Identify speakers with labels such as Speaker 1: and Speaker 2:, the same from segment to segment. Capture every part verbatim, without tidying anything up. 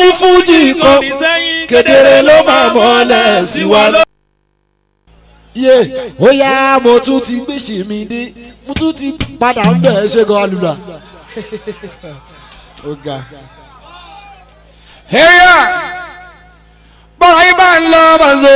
Speaker 1: ní fújì kan kedere ló máa mọ́lẹ̀ sí wa lọ. yé ó yá mo tún ti gbèsè mi dé mo tún ti padà ń bẹ̀ ṣe gan alùlà. ọ̀gá.
Speaker 2: ẹ̀yà bọ́lá yìí máa ń lọ bàzọ́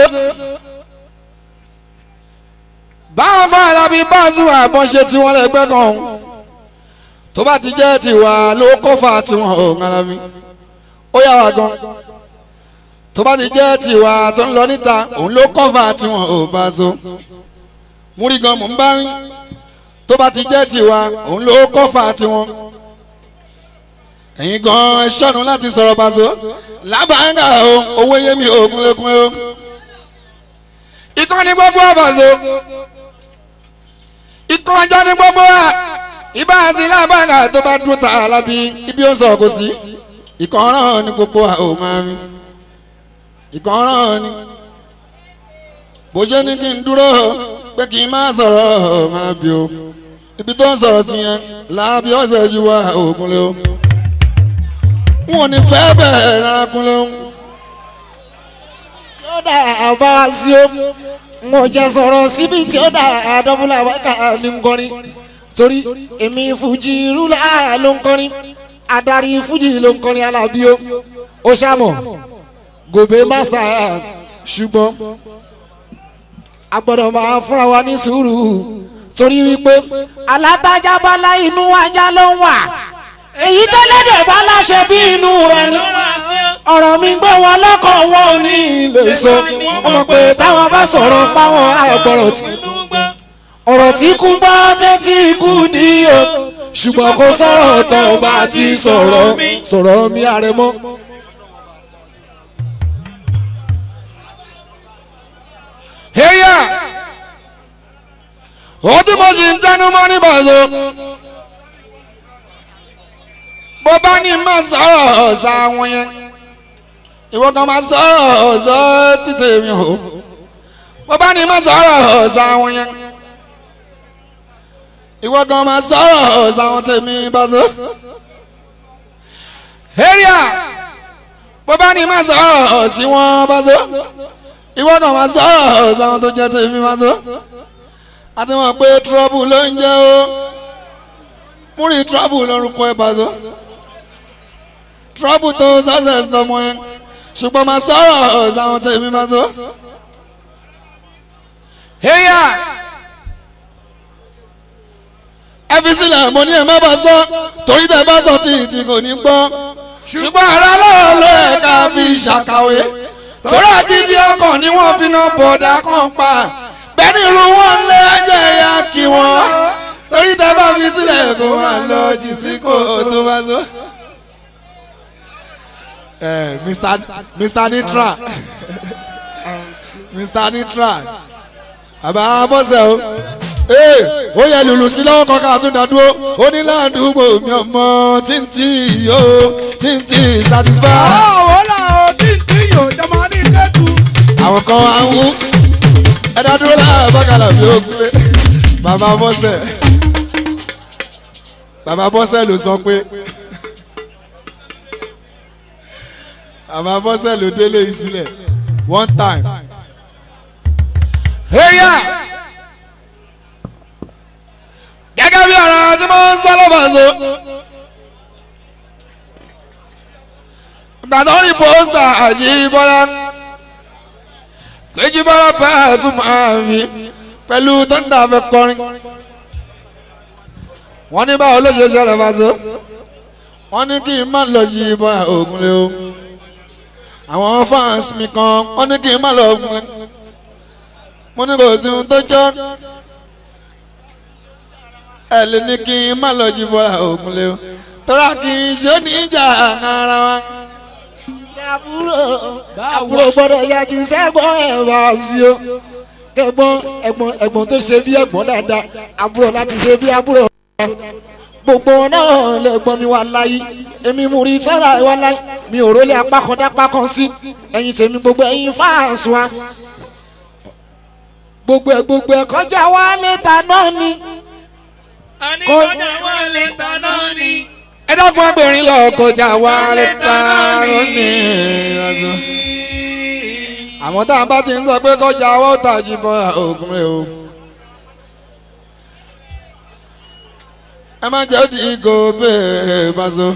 Speaker 2: báwọn bá alábí báàzù àbọ̀nṣe tí wọ́n lẹ́gbẹ́ kan tó bá ti jẹ́ tiwa ló kọ́fà tiwọn ò ń alábí ó yà wá gan tó bá ti jẹ́ tiwa tó ń lọ níta òun ló kọ́fà tiwọn ò bá so múrí gan mò ń bá rí tó bá ti jẹ́ tiwa òun ló kọ́fà tiwọn ẹ̀yin gan ẹ ṣọ́nu láti sọ̀rọ̀ bá so lábàáńgà o owó yémi ògùn lẹ́kùn o ìkànnì gbogbo àbàzọ ikọ̀ ọjọ́ ní gbogbo wa ibà sí lábàgà tó bá dúró ta alábí ibi ó sọ kò sí ikọ̀ ọ̀ràn ní gbogbo wa ò máa mi ikọ̀ ọ̀ràn ni bó ṣe ní kí n dúró pé kí n má sọ̀rọ̀ máa bí o ibi tó ń sọ̀rọ̀ sí yẹn láàbí ọ̀sẹ̀ ju wa òògùn lé o wọn ò ní fẹ́ bẹ̀rẹ̀ rárá kún lé o.
Speaker 1: tí ó dà bá wa sí o mo jẹ sọ̀rọ̀ síbi tí ó dà àdọ́múlà wákà ní nkọrin torí èmi fújì rúlà ló ń kọrin adarí fújì ló ń kọrin alábí o ó ṣàmọ̀ gòbè mástà ṣùgbọ́n a gbọ́dọ̀ máa fúnra wa ní sùúrù torí wípé alátajà bala inú ajá ló ń wà èyí tẹ́lẹ̀dẹ̀ bá láṣẹ bí inú rẹ̀ ni ọ̀rọ̀ mi gbọ́ wọn lọ́kàn wọn ò ní lè sọ ọmọ pé táwọn bá sọ̀rọ̀ páwọn àgbọ̀rọ̀ tí ọ̀rọ̀ tí kú gbọ́ tẹ́tí kú ní o ṣùgbọ́n kò sọ̀rọ̀ tán bá ti sọ̀rọ̀ sọ̀rọ̀ mi àrẹ̀mọ́.
Speaker 2: ẹ̀yà ó tí mo sì ń tẹnu mọ́ ní bàzọ́ bó bá ní má sọ̀rọ̀ ọ̀sà wọn yẹn ìwọ kan máa sọ̀rọ̀ ọ̀sọ́ títẹ̀ mi o bó bá ní má sọ̀rọ̀ ọ̀sà wọn yẹn ìwọ kan máa sọ̀rọ̀ ọ̀sà wọn tẹ̀mí bàzọ́ ẹ̀yà bó bá ní má sọ̀rọ̀ ọ̀sì wọn bàzọ́ ìwọ kan máa sọ̀rọ̀ ọ̀sà wọn tó jẹ́ tẹ̀mí bàzọ́ àti wọn pé trouble ló ń jẹ́ o múrí trouble lórúkọ ẹ̀ bàzọ́ trouble tó success lọmọ yẹn ṣùgbọ́n máa sọ̀rọ̀ ọ̀sán tèmi máa tó. ẹ̀yà ẹ fi sílẹ̀ mo ní ẹ̀ má bá sọ torí tẹ̀ bá sọ tí ìtì kò ní gbọ́ ṣùgbọ́n ara lọ́wọ́ ló ẹ̀ ká fi ṣàkàwé torí àti bí ọkàn ni wọ́n fi náà bọ̀dà kan pa bẹ́ẹ̀ni irú wọn lé ẹ̀jẹ̀ ya kí wọ́n torí tẹ̀ bá fi sílẹ̀ kó máa lọ jì sí kò tó bá sọ. Eh, Mister Mister Nitra Mister Nitra àbá bọ́sẹ̀ o ee ó yẹ lùlù sí lọ́wọ́ kọ́kọ́ àtúndàdúró ó ní ládùúgbò mi ọmọ tìǹtì yóò tìǹtì satisfy.
Speaker 3: ọ̀wọ́ là ó tìǹtì yóò jọmọ ní kẹ́tù.
Speaker 2: àwọn kan wá ń wú ẹ̀dá dúró láàbọ̀ bọ́kàlà bí ó gbé bàbá bọ́sẹ̀ bàbá bọ́sẹ̀ ló sọ pé. àmọ́ bọ́sẹ̀ ló délé yìí sílẹ̀ one time. ẹ̀yà gẹ́gẹ́ bí ọ̀rọ̀ tí mo ń sọ lọ́bàṣọ. ìgbà tó ń rí pósítà Àjíbọ́lá Àjíbọ́lá bẹ́ẹ̀ tún máa fi pẹ̀lú tọ́ńdà fẹ́ kọrin. wọ́n ní báwo ló ṣe ṣẹlẹ̀ bàṣọ. wọ́n ní kí n má lọ jí Bọ́lá Ògúnlé o. àwọn fans mi kan wọ́n ní kí n má lọ Ògúnlé. mo ní kò sí ohun tó jọ ẹ lè ní kí n má lọ jí Bọ́lá Ògúnlé o. tọ́lá kì í ṣe níjà ara wa.
Speaker 1: àbúrò àbúrò gbọ́dọ̀ yájú sẹ́gbọ́n ẹ̀ wá sí o kẹ́gbọ́n ẹ̀gbọ́n ẹ̀gbọ́n tó ṣe bí ẹ̀gbọ́n dáadáa àbúrò láti ṣe bí àbúrò gbogbo náà lẹ́gbọ́n mi wà láyé èmi mú rí tọ́ra wà láyé mi ò rólé apá kan dápá kan sí ẹ̀yin tèmi gbogbo ẹ̀yin fáàsù wa gbogbo ẹ̀ gbogbo ẹ̀ kọjá wa létà náà ni
Speaker 3: kọjá wa létà náà ni
Speaker 2: ẹ dákun agbèrìn lọ kọjá wa lè ta lónìí. àmọ́ tá a bá ti ń sọ pé kọjá wa ó tàjí bọ́ ògùn rẹ̀ o. ẹ má jẹ́ òdì ìgò bẹ́ẹ̀ bá so.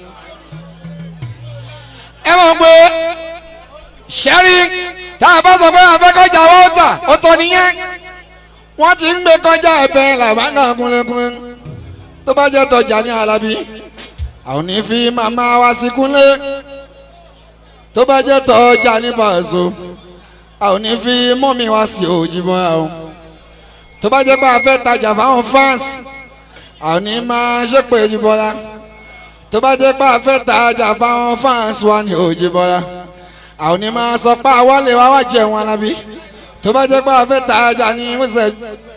Speaker 2: ẹ mọ̀ pé ṣẹ́rí tá a bá sọ pé a fẹ́ kọjá wa ó tà ó tọ́ nìyẹn. wọ́n ti ń gbé kọjá ẹ̀bẹ̀ làbáńgá kúnlẹ̀kúnlẹ̀ tó bá jẹ́ tọjà ní Alábí àwọn ní fi màmá wa sí kúnlẹ̀ tó bá jẹ́ tọjà ní Paso àwọn ní fi mọ́mí wa sí Òjìbọ́lá o tó bá jẹ́ pé a fẹ́ tajà fáwọn fans àwọn ní máa ṣépè Òjìbọ́lá tó bá jẹ́ pé a fẹ́ tajà fáwọn fans wa ní Òjìbọ́lá àwọn ní máa sọ pé àwọn lè wá wá jẹun Alábí tó bá jẹ́ pé a fẹ́ tajà ní Mùsẹ̀.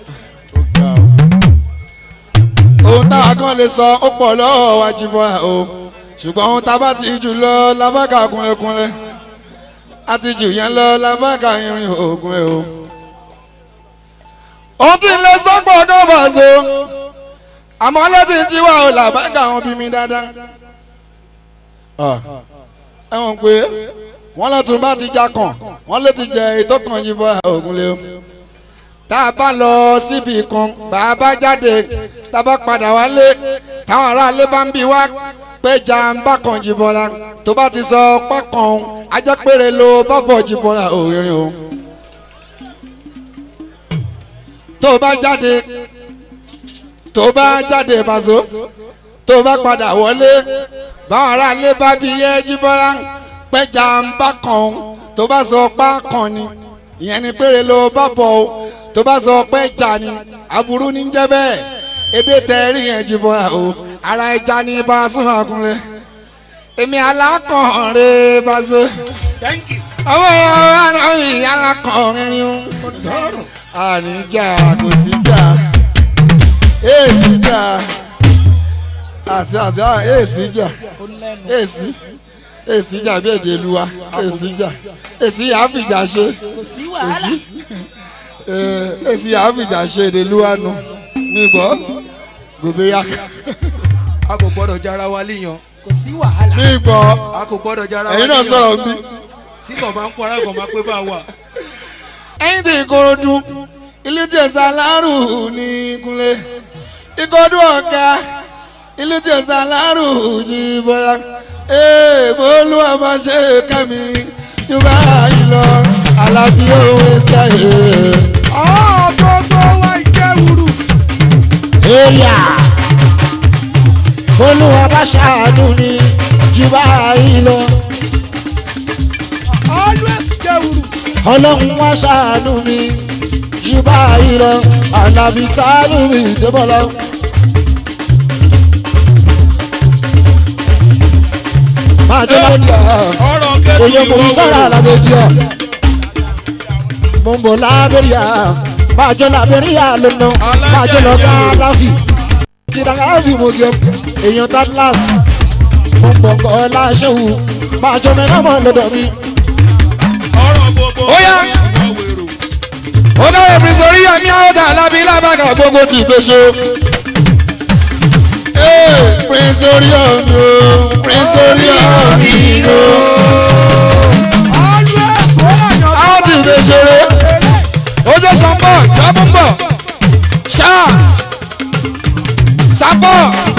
Speaker 2: ohun táwa kan lè sọ ó pọ̀ lọ́wọ́ wa Jíbọ́lá o ṣùgbọ́n ohun tá a bá ti jù lọ lábàkà kúnlẹ̀kúnlẹ̀ a ti jù yẹn lọ lábàkà irin ògùn ẹ̀ o. ohun tí ń lè sọ́pọ̀ ọdún Paso àmọ́ lẹ́tì tí wà ó làbàkà wọn bí mi dáadáa. ẹ̀wọ̀n pé wọ́n lọ́tún bá ti já kàn wọ́n lè ti jẹ ètò kan Jíbọ́lá ògùn lé o. tá a bá lọ síbi kan bá a bá jáde tá a bá padà wálé táwọn aráalé bá ń bi wá pé jàǹbá kan Jíbọ́lá tó bá ti sọ pákan ajápèrè ló bá bọ̀ Jíbọ́lá òrìrìn o. tó bá jáde tó bá jáde Paso tó bá padà wọlé báwọn aráalé bá bi yẹ Jíbọ́lá pé jàǹbá kan tó bá sọ pákan ni ìyẹn ni péré ló bá bọ̀ o tó bá sọ pé jà ni aburú ní jẹ́ bẹ́ẹ̀ èdè tẹ̀rí yẹn Jíbọ́lá o ara ẹja ní Paso àkúnlẹ̀ èmi alákọ̀ọ́rẹ́ Paso ọwọ́ ara mi alákọ̀ọ́rẹ́ ni o àníjà kò sí jà èsì jà àti àti èsì jà èsì èsì jà bí èdè ìlú wa èsì jà èsì àfìjà ṣe èsì èsì àfìjà ṣe èdè ìlú wa nù mí gbọ́ gbogbo ya.
Speaker 3: a kò gbọ́dọ̀ jára wa léèyàn.
Speaker 4: kò sí wàhálà.
Speaker 2: mí gbọ́
Speaker 3: a kò gbọ́dọ̀ jára wa léèyàn.
Speaker 2: ẹ̀yin náà sọ̀rọ̀ bí.
Speaker 3: tí kò bá ń kó ara kò máa pé bá wà.
Speaker 2: ẹ̀yin tí Ìkòròdú ilé tí ẹ̀sà lárù ní Kúnlé Ìkòròdú ọ̀gá ilé tí ẹ̀sà lárù Jíbọ́lá ee bólúwa bá ṣe kẹ́mi yorùbá yìí lọ Alábí òwe sáyé.
Speaker 3: ọ̀ gbogbo wa jẹ́ wúru.
Speaker 1: èrìà bólúwa bá ṣàánú ni jùbá yìí lọ
Speaker 3: always jẹ́ wúru.
Speaker 1: ọlọ́run wá ṣàánú mi jùbá yìí lọ Alábí tálù mi débọ̀lá. máa jẹ́ lọ́dọ̀ èyí kò ní sára làbẹ́díọ̀ mo ń bọ̀ lábẹ́ríà máa jọ lábẹ́ríà lónà máa jọ lọ gáàdáfì kí gáàdáfì mo gẹ èèyàn tatlas mo ń bọ̀ kọ́ láṣẹ́wù máa jọ mẹ́rin mọ́ lọ́dọ̀ mi.
Speaker 2: ó yá ó dáwọ́ ìpín sórí àmì àwọ̀dà Alábí lábàgà gbogbo ti gbèsò. Prince orí ọ̀mí o Prince orí ọ̀mí o. àwọn tí ìgbé ṣeré ojú sanbọ jábùbọ ṣáà sábọ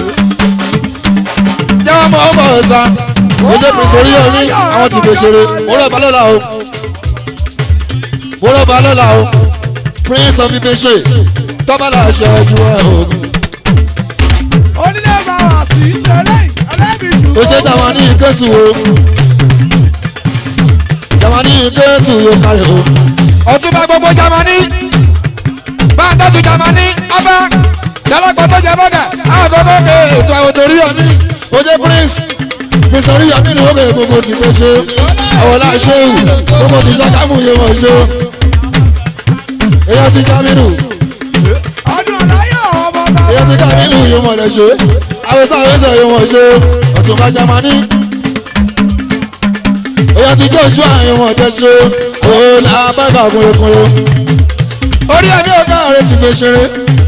Speaker 2: jáwọ́ mọ́ ọmọ ọ̀sán ojú Prince orí ọ̀mí àwọn tí ìgbé ṣeré wọ́rọ̀bá lọ́la o wọ́rọ̀bá lọ́la o Prince of Ibèṣe tọ́bálà ṣẹ́jú ẹ̀ ogun.
Speaker 3: onílé máa wà sí ìtẹ̀lẹ́ ẹlẹ́bìí.
Speaker 2: ó jẹ́ tàwọn ní ìkẹ́tù o Jámánì ìkẹ́tù yóò kárẹ̀ o. ọ̀túnba gbogbo Jámánì bá a tọ́jú Jámánì abá dálọ́gbọ́ tó jẹ bọ́gà àgọ́gọ́ ké ètò àwòtò Oríyọ̀mí ó jẹ́ Prince Prince Oríyọ̀mí ni ó kè gbogbo ti pé ṣe àwọlá ṣéwù gbogbo ti ṣàkámù yé wọn ṣe èyàn ti Jamiu
Speaker 3: ọdún ọ̀láyọ̀ ọmọ bá.
Speaker 2: èyàn ti Kamilu yé wọn lẹ ṣe àwòsàn àwòsàn yé wọn ṣe ọ̀túnba Jámánì èyàn ti Joshua yé wọn jẹ ṣe òòlà abẹ́gà kúnlẹ̀kúnlẹ̀ orí ẹ̀mí ọ̀gá rẹ̀ ti fẹ́ ṣeré.